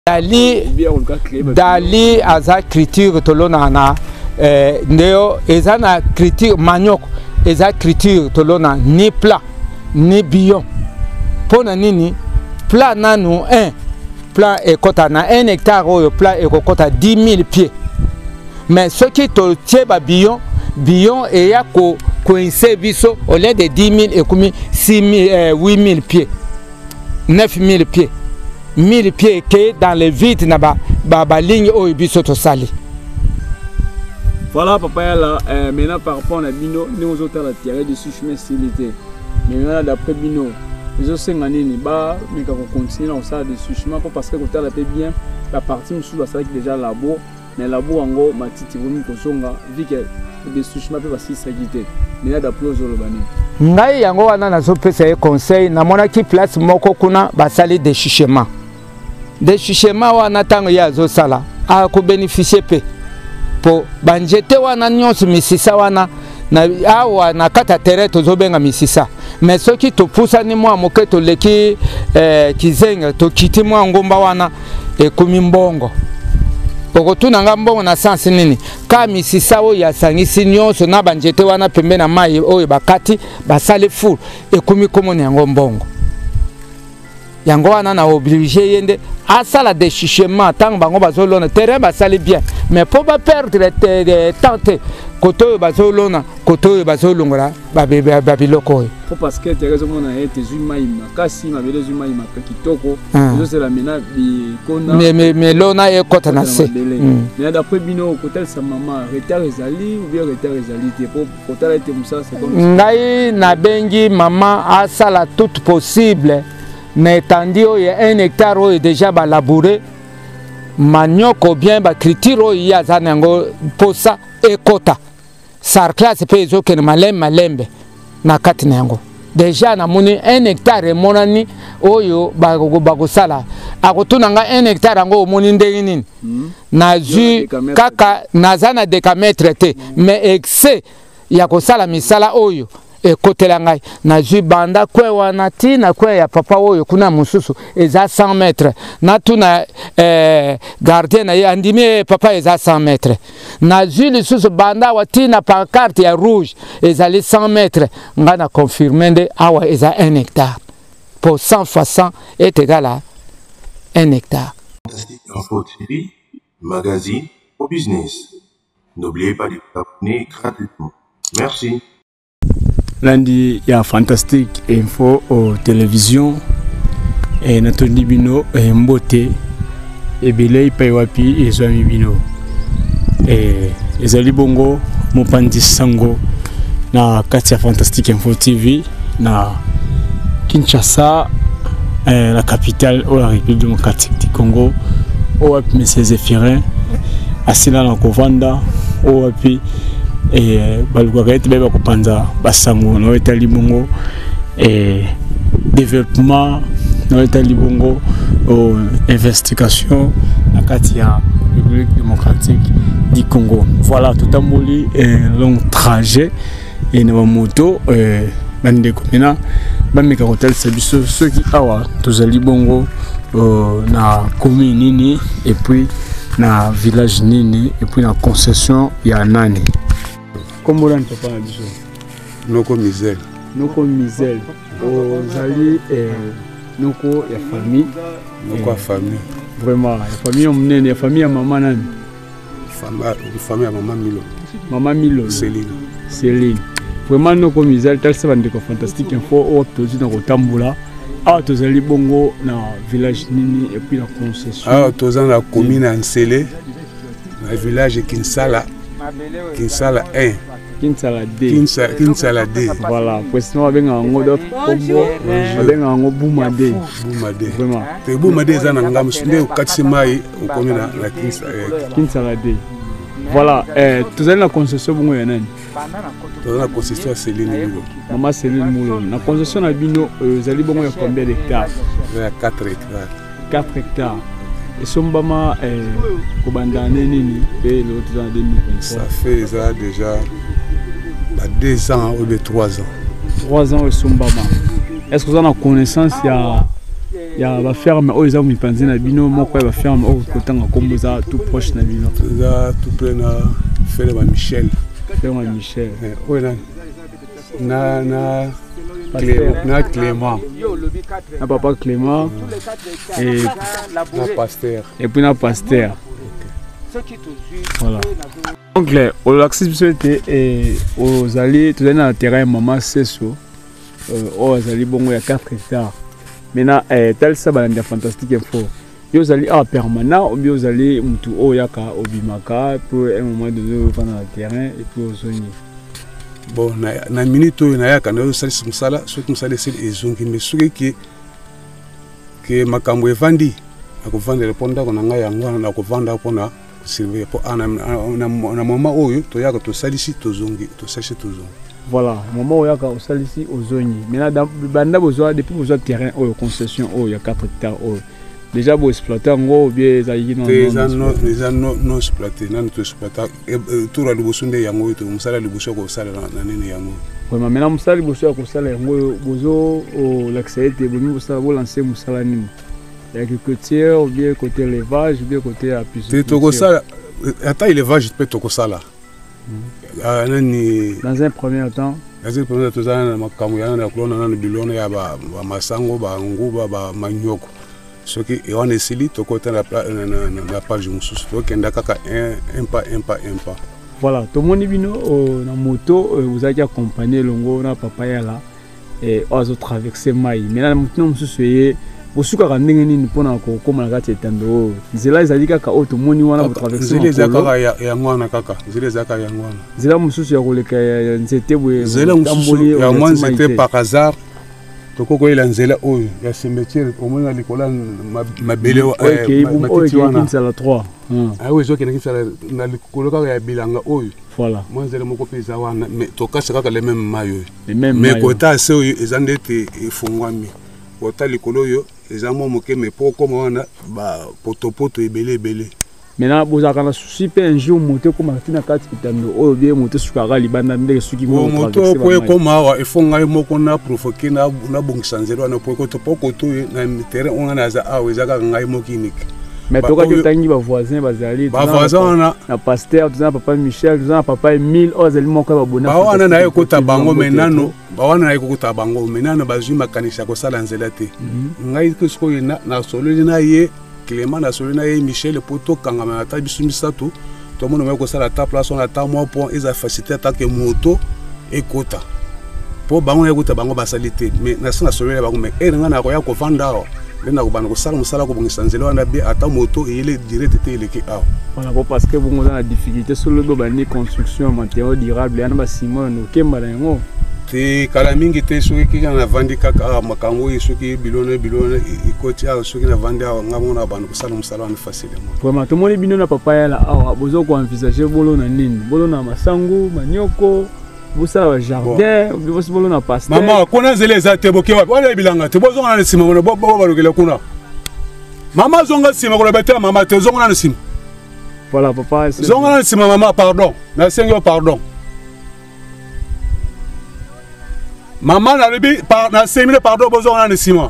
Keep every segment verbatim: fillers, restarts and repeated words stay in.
Dali Dali aza criture tolona eh, ndeo ezana criture maniok eza criture tolona ni plat ni billon pona nini plat nanu un plat ekota na un hectare oyo plat ekokota dix mille pieds mais ce qui to tieba billon billon eya ko coincer biso au lieu de dix mille et comme six mille eh, huit mille pieds neuf mille pieds mille pieds que dans les vides na ba ba, ba ligne oyo biso to sali. Voilà papa là euh, maintenant par rapport à bino nous autres la tirer de chemin stylité mais maintenant d'après bino les autres c'est nini ba mais quand on continue on ça de chemin parce que côté la paix bien la partie nous sous ça déjà labo mais labo ngo matiti vomi ko songa vu que de chemin peut passer s'agiter mais d'après aux olobani ngai yango wana nazo pesa e conseil na mona ki place moko kuna basali de chichement de chichement wana tango ya zo sala a ko bénéficier pe po banjete wana nyonso misisa wana na awa na kata terre tozo benga misisa mais ce qui to poussa ni moi moke to leki eh, kizenga to kiti mwa ngomba wana e kumi mbongo okotuna nga mbongo na sansi nini ka misisa o ya sangisi nyonso na banjete wana pembe na mai oyo bakati basale full e kumi komoni yango mbongo yango wana na obligé yende asala de chichement tant bango bazolona terrain basali bien mais pour pas perdre temps koto bazolona koto bazolongola babiloko pour parce que terrain mona été zumaima kasi mabele zumaima kitoko zo c'est la mena bi kona mais mais mais lona e kota na se mais d'après bino kotel sa maman retard ezali ou bien retard ezali te pour kotel été musa c'est comme ngai na bengi maman asala tout possible mais tandis il y a un hectare où déjà ba labouré manioko bien ba critiro il y a zanango posa et kota sarclas pe zo ken malem malembe na kati nango déjà na moni un hectare monani oyo ba ba ko sala akotuna nga un hectare ngo moni ndenge nini na ju kaka nazana décamètre te mais excès ya ko sala misala oyo e kotela ngai na ju banda kwe wana ti na kwe ya papa oyo kuna mususu eza cent mètres na tuna eh, gardien na andimi papa eza cent mètres na ju lisusu banda wati na pancarte ya rouge ezali cent mètres nga na confirmende awa eza un hectare pour cent fois cent est égal à un hectare. Fantastique Info T V, magazine au business. N'oubliez pas de vous abonner gratuitement. Merci. Lundi, il y a Fantastique Info aux télévisions et Nathalie Bino et Mbote et Bilei Paiwapi et Zoami Bino et Ezali Bongo Mopandi Sango na Katia Fantastique Info T V na Kinshasa, eh, la capitale de la République démocratique du Congo, au M. Zéphirin Asila na Kovanda au Api et balugakete beba kopanza basango na etali bongo et développement na etali bongo au investigation na kati ya République démocratique du Congo. Voilà tout amoli un long trajet et na moto euh bande komina bameka hotel service ceux qui awa tozali bongo euh, na commune nini et puis na village nini et puis na concession ya nani. Comment on peut pas dire? Noko misel. Noko misel. Ozali et noko ya famille. Noko famille. Vraiment, la famille on mène, la famille à maman nani. Famille, famille à maman Milo. Maman Milo. Céline. Céline. Vraiment noko misel, tel c'est bande fantastique info au tozi na Rotambula. Ah, tozali bongo na village nini et puis la concession. Ah, tozali na commune Ansele. Na village Kinsala. Kinsala un. Kinsala deux. Kinsala, Kinsala deux. Voilà, question avec un mot d'autre combo, avec un mot Boumade. Boumade. Vraiment. Et Boumade ça na ngam sunde au Katsimai au commune la Kinsala. Kinsala deux. Voilà, eh tu as la concession bongo ya nani? Tu as la concession Céline Moulo. Maman Céline Moulo. La concession na bino zali bongo ya combien d'hectares? quatre hectares. quatre hectares. Et Sombama est Kobandane Nini et l'autre en deux mille vingt-trois. Ça fait ça déjà bah, deux ans ou trois ans. Trois ans et Sombama. Est-ce que vous avez connaissance il y a ya ba ferme o eza mipanzi na bino moko ya ba ferme o kotanga kombo za tout proche na bino za tout plein na ferme Michel ferme Michel o na na na Clément na Clément na papa Clément et na pasteur et puis na pasteur. Voilà. Donc là, au laxisme et aux alliés, tout dans le terrain maman c'est ça. Aux alliés bon il y a quatre hectares. Maintenant tel ça va être fantastique info. Yo alliés à permanent ou bien aux alliés mutu o yaka obimaka pour un moment donné dans le terrain et puis aux zones. Bon na na minute na yaka na yo salisi musala so que musala c'est ezongi mais ce qui que makambo evandi akovanda répondre ko na nga yango na kovanda pona Sylvie pour un moment où tu as que salisi tozongi to sache tozongi. Voilà, moment où yaka salisi ozongi. Maintenant banda besoin depuis besoin terrain ou concession où il y a quatre hectares où déjà pour exploiter en gros bien ça y non. Les non les non non exploiter non to exploiter tout la libosunde yango to musala liboso ko sala na nini yango. Oui, mais maintenant musala liboso ko sala yango bozo au l'accès te boni musala bo lancer musala nini. L'agriculture, ou bien côté élevage, ou bien côté apiculture. Attends, élevage, tu peux te faire ça. Dans un premier temps. Dans un premier temps, tu as un camouflage, tu as un bilon, tu as un masango, tu as un ngouba, tu as un manioko. Ce qui est en essai, tu as la page de moussous. Tu as un pas, un pas, un pas. Voilà, tout le monde est venu en moto, vous avez accompagné le ngou, na papaya là, et vous avez traversé Maï. Maintenant, nous sommes bosuka kandenge nini pona ko koma na kati etando nzela ezali kaka o to moni wana ko traverser nzela ezaka ya ya ngwana kaka nzela ezaka ya ngwana nzela mususu ya koleka ya nzete bwe nzela mususu ya ngwana nzete par hasard to koko ila nzela oyo ya cimetière au moins na likola mabele wa matiti wana nzela trois ah oui zoki na kinsa na likola kaka ya bilanga oyo voilà moi nzela moko peza wana mais to kasa kaka le même mayo mais kota se oyo ezandete efungwami kota likolo yo ezamo moke mais pour comme wana ba potopoto ebele ebele maintenant bozaka na souci pe un jour moto comme tina kati kitando o bien moto sukaka libanda ndeke suki mo moto ko ko mawa ifonga moko na provoquer na na bongisa nzelo na po ko to poko to na terrain on na za awe zaka ngai mokiniki mais toka to tangi ba voisin bazali ba voisin na na pasteur tuna papa Michel tuna papa Emile ozeli moko ba bona ba wana na ko ta bango menano ba wana na ko ta bango menano bazui makanisha ko sala nzela te ngai ko sko na na solo na ye Clément na solo na ye Michel poto kanga na ta bisu misatu to mono me ko sala ta place on a ta mo point eza facilité ta ke moto e kota po bango ya kota bango ba salite mais na sina solo ya bango mais e nga na ko ya ko vanda lena ko bana ko sala musala ko bongisa nzela wana be ata moto ile direct te ile ke aw voilà parce que vous avez la difficulté sur le bani construction matériaux durables yana ba ciment no kemba na ngo te kala mingi te soki ki na vandi kaka makambo soki bilone bilone ikoti a soki na vandi ngamo na bana ko sala musala wana facilement vraiment to moni bino na papa ya la awa bozo ko envisager bolo na nini bolo na masango manyoko bosa wa jardin bosa bolo na pasteur mama kona zele za te boke wa wala bilanga te bozo na sima mona bo bo balokela kuna mama zonga sima ko betela mama te zonga na sima voilà papa zonga na sima mama pardon na sengo pardon maman na lebi par na semile pardon bozo na sima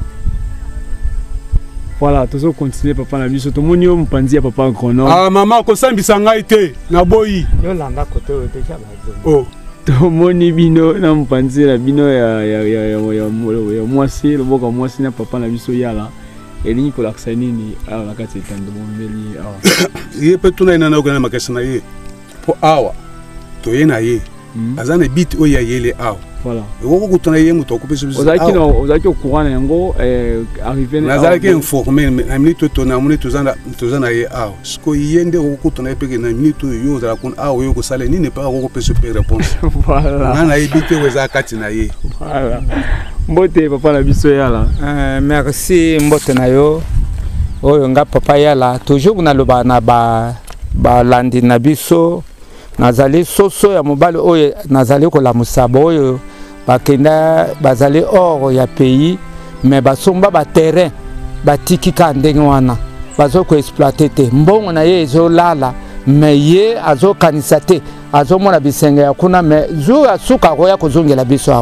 voilà toujours continuer papa na biso to moni o mpanzi ya papa Nkono ah maman ko sambisa ngai te na boyi yo landa kote o deja ba oh to moni bino na mpanzi na bino ya ya ya ya mwasi lo boka mwasi na papa na biso yala elingi ko laksa nini ala na kati tando bombeli awa ye pe tuna ina na ogana makasa na ye po awa to ye na ye azana bit o ya yele awa voilà oko kutuna ye muto ko pese biso ozaki no ozaki okura na yango eh arriver na zaki informer na minute to na minute tozana tozana ye awa sko yende oko kutuna ye peke na minute yo za kun awa yo ko sala nini pa oko pese pe réponse voilà na na ebite weza kati na ye voilà mbote papa na biso yala euh merci mbote na yo oyo nga papa yala toujours na loba na ba ba landi na biso nazali soso ya mobali oyo nazali ko la musabo oyo bakenda bazali or ya pays mais basomba ba terrain batiki ka ndenge wana bazo ko exploiter te mbongo na ye ezo lala mais ye azo kanisa te azo mona bisenga ya kuna mais zu asuka ko ya kozongela biso awa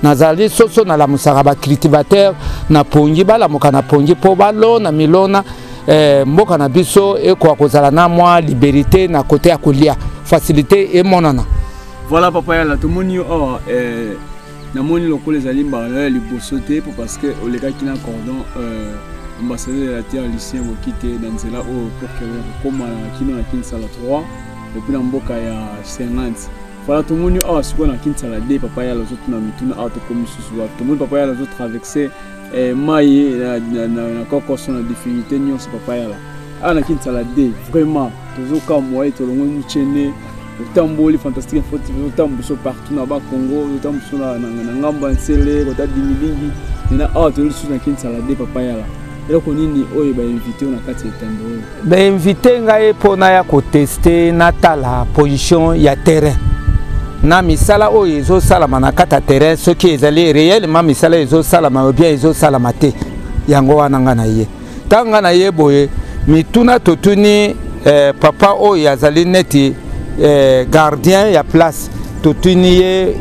nazali soso na la musaka ba cultivateur na pongi bala moka na pongi po balo na milona eh, mboka na biso e kwa kozala na mwa liberté na côté ya kolia facilité et monana. Voilà papa ya la tout moni oh euh na moni lokole zali mbala liboso te parce que o leka kina cordon euh ambassadeur de la terre lycée Mokite dans nzela o pour que comme kino na Kinsala trois et puis na mboka ya cinquante. Voilà tout moni oh siko na Kinsala deux papa ya la autres na mituna auto comme susu tout moni papa ya la autres traverser eh maye na na kokoso na définité nyonso papa ya la ana Kinsala deux vraiment tozoka moye to longo muchene utamboli fantastique info utambuso partout na ba Congo utambuso na na ngamba nsele kota dimilingi na auto lusu na Kinsala deux papa ya la eloko nini oyo ba invité na kati etando ba invité ngai pona ya ko tester na tala position ya terrain na misala oyo ezo sala na kata terrain ce qui ezali réellement misala ezo sala ma bien ezo sala mate yango wana ngana ye tanga na ye boye mituna totuni eh, papa oyo azali neti eh, gardien ya place totuni ye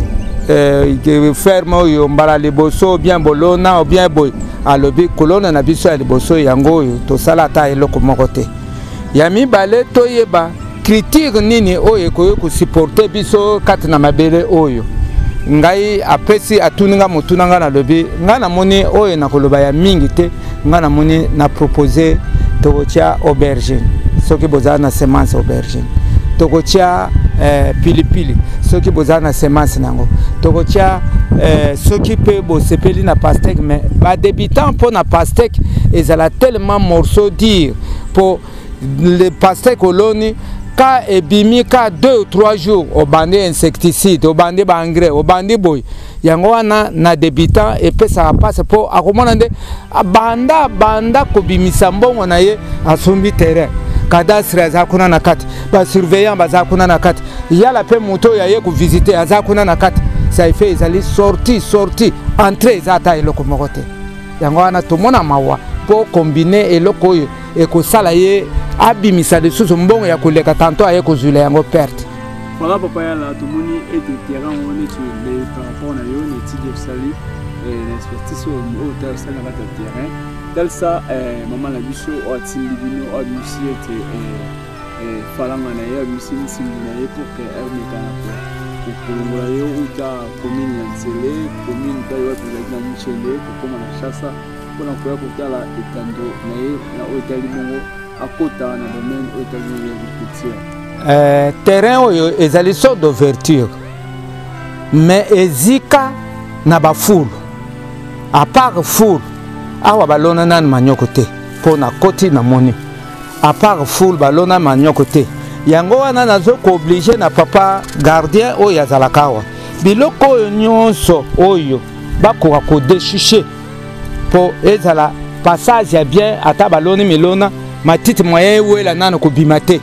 eh, ferme oyo mbala liboso bien bolona ou bien boy alobi kolona na biso ya liboso yango oyo tosala ta eloko moko te ya mibale toyeba critique nini oyo koyo ko supporter biso kati na mabele oyo ngai apesi atuninga mutunanga na lobi ngana moni oyo na koloba ya mingi te ngana moni na proposer tokotia aubergine soki bozana na semence aubergine tokotia eh, pilipili soki bozana na semence nango tokotia eh, soki pe bo sepeli na pastèque mais ba débutant pour na pastèque ezala tellement morceau dire pour le pastèque koloni ka ebimi ka deux ou trois jours au bandi insecticide au bandi ba engrais au bandi boy yango wana na débutant et pe ça passe pour akomona nde banda banda kobimisa mbongo na ye asumbi terrain cadastre azakuna na kati ba surveillant bazakuna na kati yala pe moto ya ye ko visiter azakuna na kati ça fait ezali sorti sorti entrée zata eloko mokote yango wana tomona mawa pour combiner eloko oyo e ko sala ye abimisa de sous mbongo ya koleka tanto aye ko zula yango perte. Voilà papa ya la tomoni et de terrain on est sur les par rapport na yo ne tidi sali et l'expertise au hôtel ça na ta terrain dans ça maman la biso o tindi bino o musi ete eh falanga na yo musi nsimbi na ye pour que elle me kana pour kolongola yo uta commune ya Nzele commune ta yo pour la Michele pour comment la chasse pour na koya kotala etando na ye na hôtel bongo akota na domaine hôtel de l'agriculture. Euh, terrain oyo ezali sorte d'ouverture mais ezika na ba foule à part foule awa balona nan manyoko te pona koti na moni à part foule balona manyoko te yango wana nazo ko obligé na papa gardien oyo azalaka awa biloko oyo nyonso oyo bakoka ko déchicher po ezala passage ya bien ata baloni milona matiti moyen wela nana ko bimate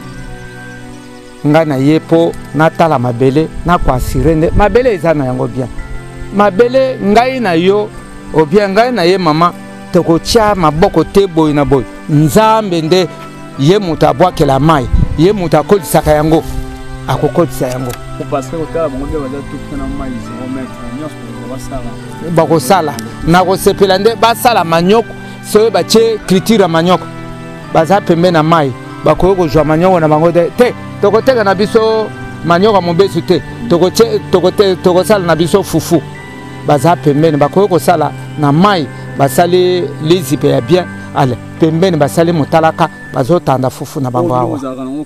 ngana yepo natala mabele na kwa sirende mabele ezana yango bien mabele ngai na yo o bien ngai na ye mama toko tia maboko te boy na boy nzambe nde ye muta abwakela mai ye muta kolisaka yango akokolisa yango parce que otala bango be baza tout na mai zéro mètre nyonso basala bakosala na kosepela nde basala manyoko soyo batie culture manyoko baza pembe na mai bakoyo kozwa manyoko na bango te tokoteka na biso manyoko mobesu te tokotie tokote tokosala na biso fufu baza pembeni bakoyo kosala na mai basali lizipe ya bien ale pembeni basali motalaka bazotanda fufu na bango awa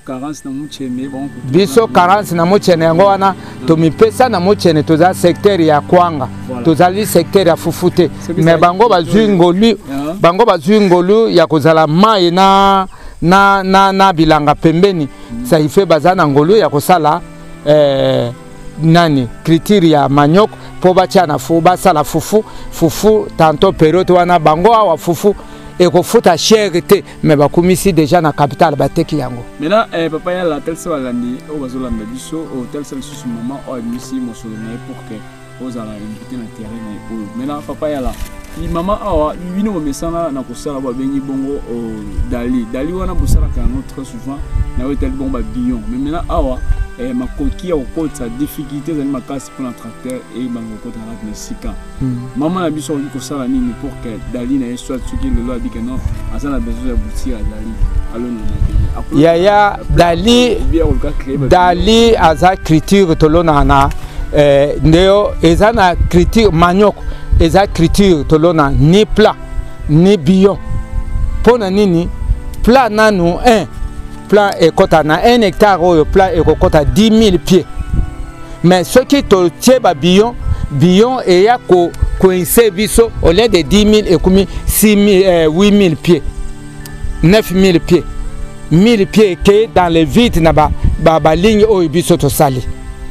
biso quarante na mochene yango wana tomipesa na mochene toza secteur ya kwanga tozali secteur ya fufu te mais bango bazwi ngolu bango bazwi ngolu ya kozala mai na na na na bilanga pembeni ça y fait bazana ngolu ya kosala eh nani critère ya manyok po batia na fu basala fufu fufu tanto période wana bango awa fufu et ko futa cherté mais bakumisi déjà na capitale bateki yango maintenant eh papa ya la tel ça landi o bazolamba biso o tel ça sous maman o misi mosolo na pour que aux ala invité na terrain na maintenant papa ya la ni mama awa bino bomesana na kosala ba bengi bongo o dali dali wana bosala ka très souvent na hôtel bon ba billon mais maintenant awa et ma coquille au côté sa difficulté dans ma casse pour un tracteur et ma côté à la Mexicain. Maman a besoin de ça la ligne pour que Dali n'ait soit ce qui le loi dit que non, à ça la besoin d'aboutir à Dali. Alors il y a Dali Dali à sa critique tolonana euh néo et ça na critique manioc et sa critique tolona ni plat ni bion pour nini plat nanu un plan est côté na un hectare au plan est côté à dix mille pieds mais ce qui te tient ba bion bion et ya ko coincé biso au lieu de dix mille et comme six mille huit mille pieds neuf mille pieds mille pieds que dans les vides na ba ba, ba ligne au biso to sali.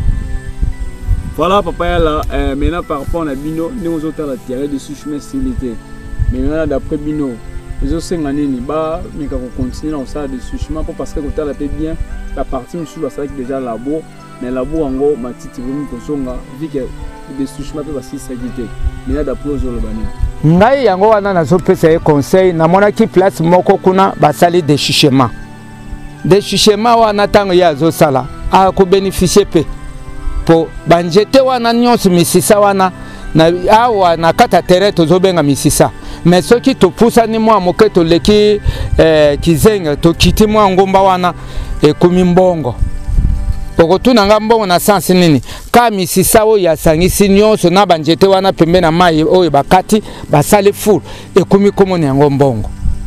Voilà papa là euh, maintenant par rapport à bino nous autres la tirer dessus chemin stabilité mais maintenant d'après bino les autres c'est nani ba mais quand on continue dans ça dessus chemin pour parce que côté la paix bien la partie nous sur ça déjà labo mais labo en gros ma petite vomi ko songa vu que dessus chemin peut passer stabilité maintenant d'après aux autres bani ngai yango wana na zo pesa e conseil na mona ki place moko kuna basali de chichement de chichement wana tango ya zo sala a ko bénéficier pe po banjete wana nyonso misisa wana na awa na kata terre to benga misisa mais ce qui te pousse ni moi moke to leki eh, kizenga to kiti mwa ngomba wana e kumi mbongo pokotuna nga mbongo na sansi nini ka misisa o ya sangisi nyonso na banjete wana pembe na mai o bakati basale full e kumi komoni yango mbongo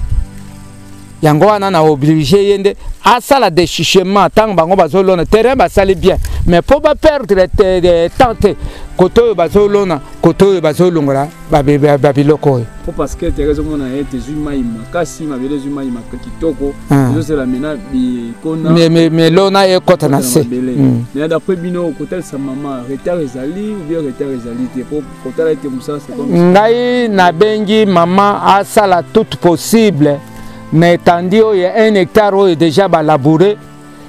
yango wana na obligé yende asala de chichement tant bango bazolona terrain basali bien mais pour pas perdre de temps koto bazolona koto bazolongola babiloko pour parce que terrain mona ete zuma imakasi mabele zuma imaka kitoko zo c'est la mena bi kona mais mais mais lona e kota na se mais d'après bino kotel sa maman retard ezali ou bien retard ezali te pour kotel ete musa c'est comme ngai na bengi maman asala tout possible mais tandis il y a un hectare où est déjà labouré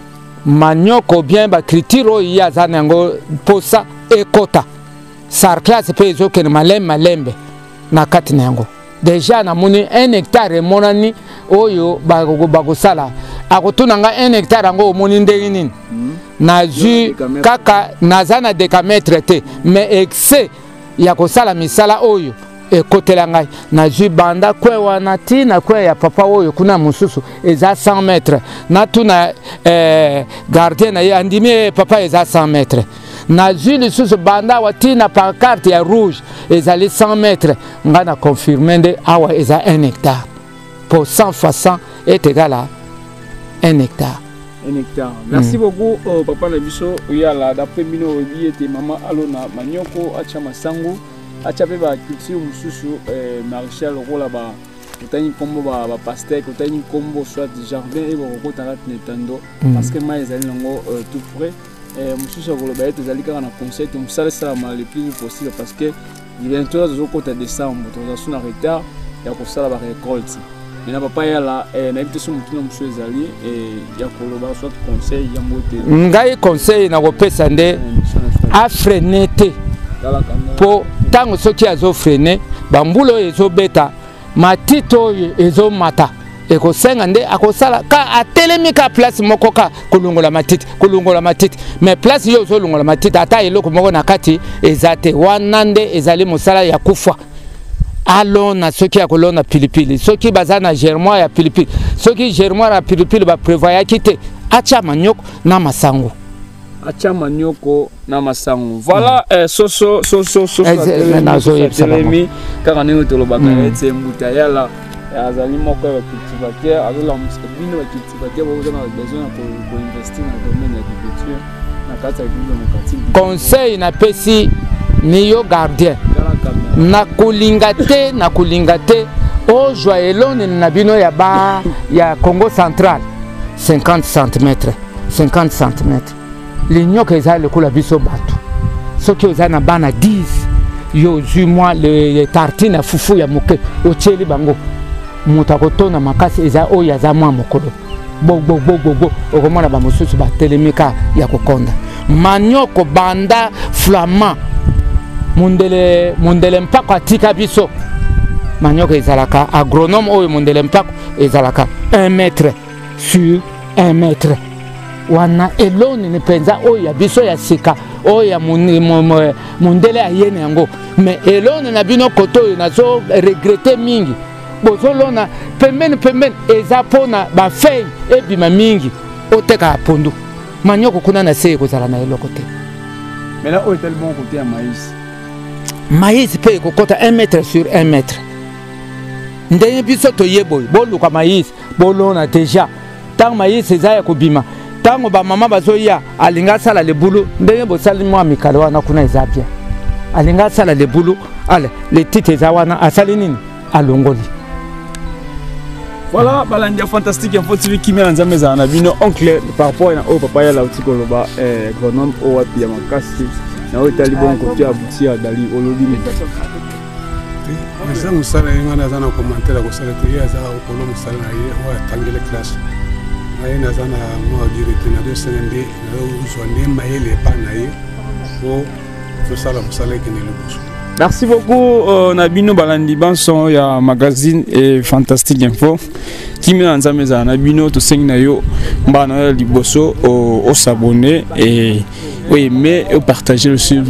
manioko bien ba critiro il y a zanango posa et kota sarkla c'est pas zo ken malem malembe na katinango déjà na moni un hectare monani oyo ba go ba go sala akotuna nga un hectare ngo moni ndenge nini na ju kaka nazana décamètre te mais excès ya ko sala misala oyo e kotela ngai na ju banda kwe wana ti na kwe ya papa oyo kuna mususu eza cent mètres na tuna eh, gardien na andimi papa eza cent mètres na ju lisusu banda wati na pancarte ya rouge ezali cent mètres nga na confirmer nde awa eza un hectare pour cent fois cent est égal à un hectare. Un hectare. Merci mm. beaucoup euh, papa na biso yala d'après bino obi ete mama alona manioko achama sangu achape ba culture mususu euh Maréchal rola ba utani kombo ba ba pasteur utani kombo soit jardin et boko tala tendo parce que mai ezali nango tout près euh mususu rola ba ete ezali kaka na conseil to musala sala le plus possible parce que bientôt zo kota décembre to zo na retard ya ko sala ba récolte mais papa yala eh na biso mutuna mususu ezali et ya ko ba soit conseil ya mote ngai conseil na ko pesa nde a freiner te po tango soki azo freiner bambulo ezo beta matito ezo mata eko senga nde akosala ka atelemi ka place moko ka kulungola matiti kulungola matiti mais place yo zo lungola matiti ata eloko moko na kati ezate wana nde ezali mosala ya kufa alona soki akolona pilipili soki bazana germois ya pilipili soki germois ya pilipili ba prévoya kite acha manyoko na masango acha manioko na masango voilà eh, soso soso soso telemi kaka nini tolobaka ete mbuta yala azali moko ya cultivateur azola musabino ya cultivateur bozo na besoin ya ko investir na domaine ya agriculture na kati ya biso na kati conseil na pesi ni yo gardien na kulinga te na kulinga te o joyelone na bino ya ba ya Congo central cinquante centimètres cinquante centimètres l'union que ça le coula biso bato ce que ça na bana dix yo ju moi le tartine fufu ya moke o cheli bango mutakoto na makasi eza o ya za mwa mokolo bo bo bo bo bo o komona ba mususu ba telemika ya kokonda manioko banda flamand mundele mundele mpako atika biso manioko ezalaka agronome oyo mundele mpako ezalaka un mètre sur un mètre wana eloni ni penza oyo ya biso ya sika oyo ya mundele ayene yango mais eloni na bino koto oyo nazo regretter mingi bozolona pembeni pembeni eza pona ba feuille ebima mingi oteka pondu manyoko kuna na seye kozala na eloko te. Mais là, où est le bon côté à maïs? Maïs peut kokota un mètre sur un mètre. Ndenge biso toyeboy boluka maïs bolona déjà tant maïs eza ya kobima tango ba mama bazoya alinga sala le boulot ndenge bosali mwa mikalo wana kuna eza bien alinga sala le boulot ale le titre eza wana asali nini alongoli. Voilà, balandi fantastique info T V qui met en ameza na bino oncle par rapport à au papa ya la outi koloba eh gronome o wapi ya makasi na o tali bon côté abouti ya dali olobi mais ça musala yenga na zana commentaire ko sala te ya za ko lo musala na ye o tangele classe na ye na zana mo direte na deux semaines na uzone mayele pa na ye o to sala musala ke ne le boso. Merci beaucoup euh, Nabino Balandi Banson ya magazine et fantastique info qui met en zameza Nabino to sing na yo mbana liboso au s'abonner et oui mais au partager le sur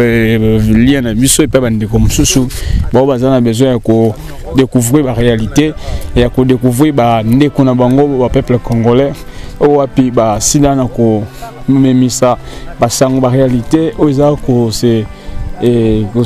lien na biso et pas bande comme sous bon bazana besoin ko découvrir la réalité et ko découvrir ba ndeko na bango ba peuple congolais o wapi ba sidana ko memisa ba sango ba réalité o za ko c'est et qu'on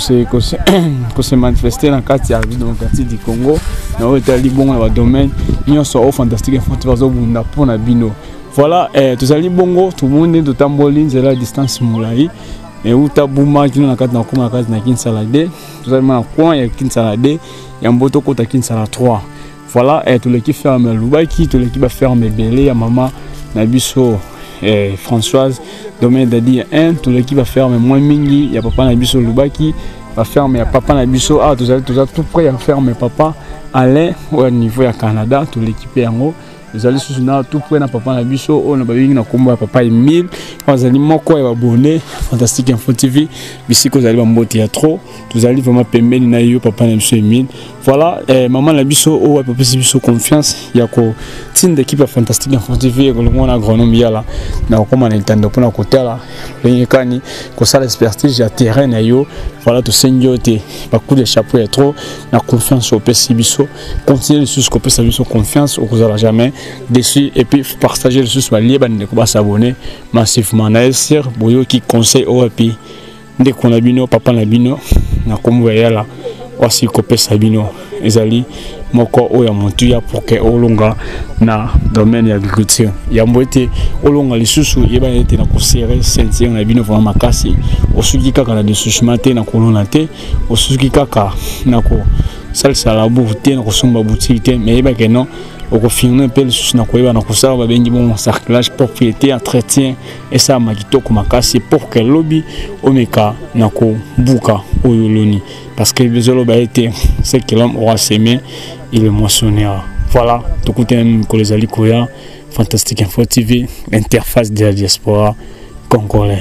se manifester dans le cadre de la démocratie du Congo, dans le bon dans le domaine, nous sommes fantastiques pour la bino. Voilà, tout ça bongo, tout le monde est de tamboline, c'est la distance moulaï. Et où ta bouma qui nous a cadre dans la case na kin salade, tout ça dans coin il y a kin salade, il y a un boto kota kin salade trois. Voilà, et tout l'équipe ferme Lubaki, tout l'équipe ferme Belé, maman Nabiso. Et Françoise domaine d'Adi un tout l'équipe va faire mais moins mingi il y a papa Nabiso Lubaki va faire mais papa Nabiso ah tout ça tout ça tout près à faire mais papa Alain au niveau ya Canada tout l'équipe en haut les allez sous na tout près na papa Nabiso on a babi na kombo papa Emile on allez moko ya abonné fantastique info T V bisiko allez ba mbote ya trop tout allez vraiment pembeni na yo papa Nabiso Emile voilà eh, maman Nabiso o papa Nabiso confiance ya ko tin d'équipe fantastique info T V ko ngona agronome ya la na ko ma ntando pona ko tala lenyekani ko sala expertise ya terrain na yo voilà to senyote ba coup de chapeau ya trop na confiance au P C Biso continuer sur ce que P C Biso confiance au cause jamais dessus et puis partager le sous lié bande ko ba s'abonner massivement na sir boyo qui conseil au api de ko na bino papa na bino na kombo ya la aussi ko P C Bino ezali moko oya montu ya pour que olonga na domaine ya agriculture ya mbwete olonga lisusu yeba ete na ko serrer ceinture na bino vraiment makasi osuki kaka na desushima te na kolona te osuki kaka na ko salsa la bourte na ko somba boutique te mais yeba que non au confirmer un peu lisusu na ko yeba na ko sala ba bengi bon cerclage propriété entretien et ça makitoko makasi pour que lobby omeka na ko buka oyoloni parce que bezolo ba été c'est que l'homme aura semé il le moissonnera. Voilà, tout côté que les alikoya fantastique info T V interface de la diaspora congolais.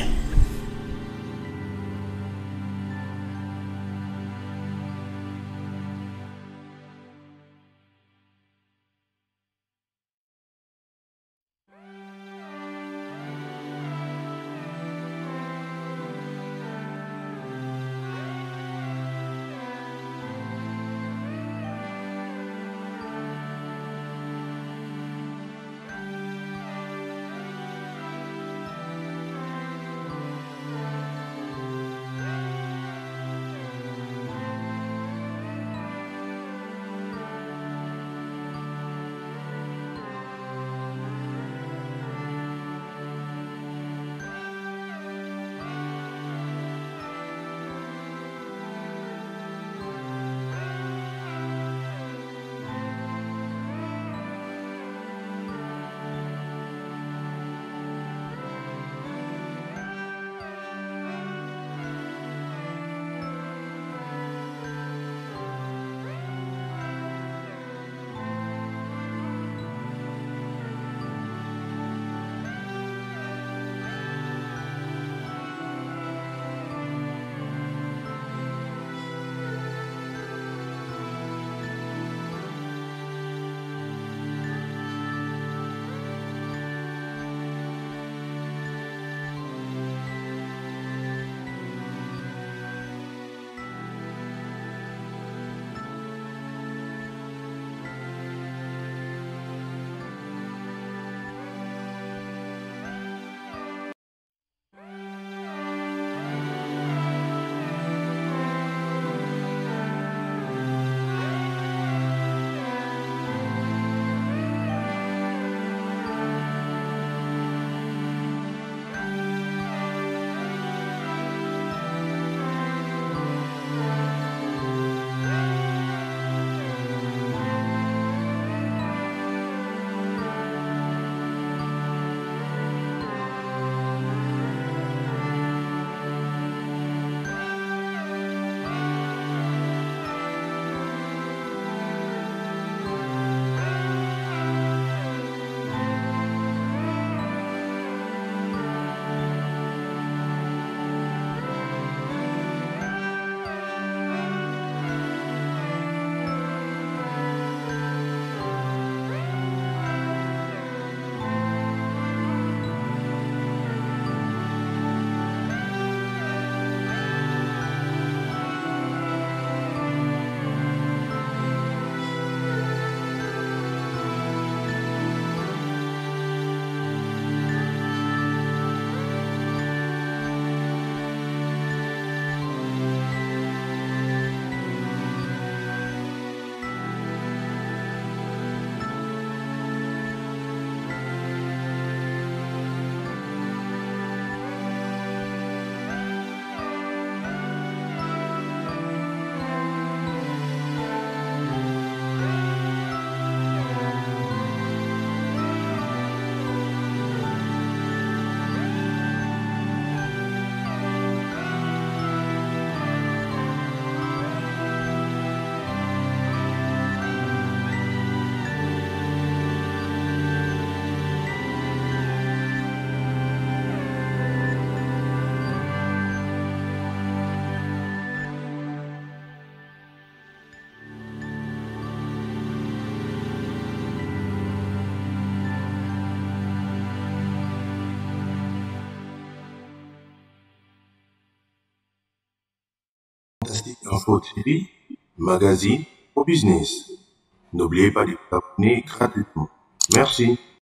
Info T V, magazine au business. N'oubliez pas de vous abonner gratuitement. Merci.